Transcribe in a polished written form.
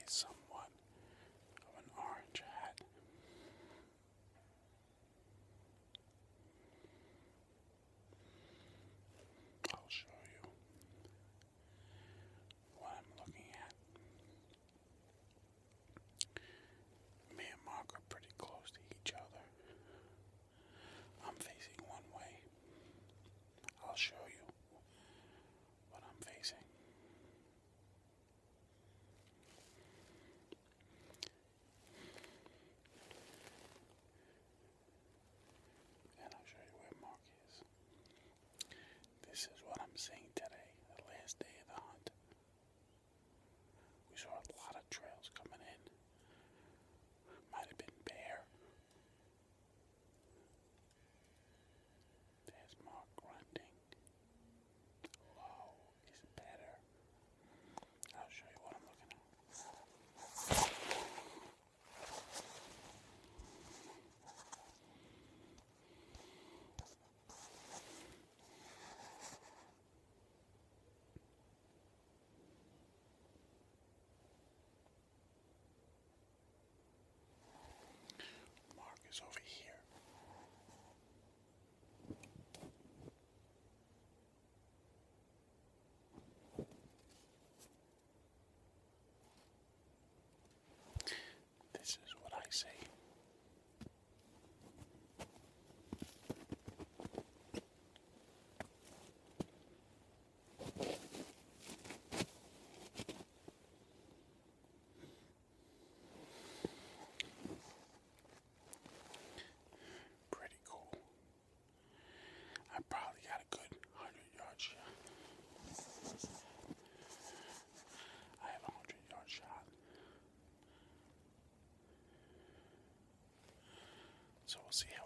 somewhat of an orange hat. I'll show you what I'm looking at. Me and Mark are pretty close to each other. I'm facing one way. I'll show you what I'm facing. And I'll show you where Mark is. This is what I'm seeing today, the last day of the hunt. We saw a lot of trails coming in. Might have been bear. There's Mark grunting. Low is better. I'll show you what I'm looking at. Mark is over here. This is what I see. Pretty cool. I probably got a good 100-yard shot. I have a 100-yard shot. So we'll see how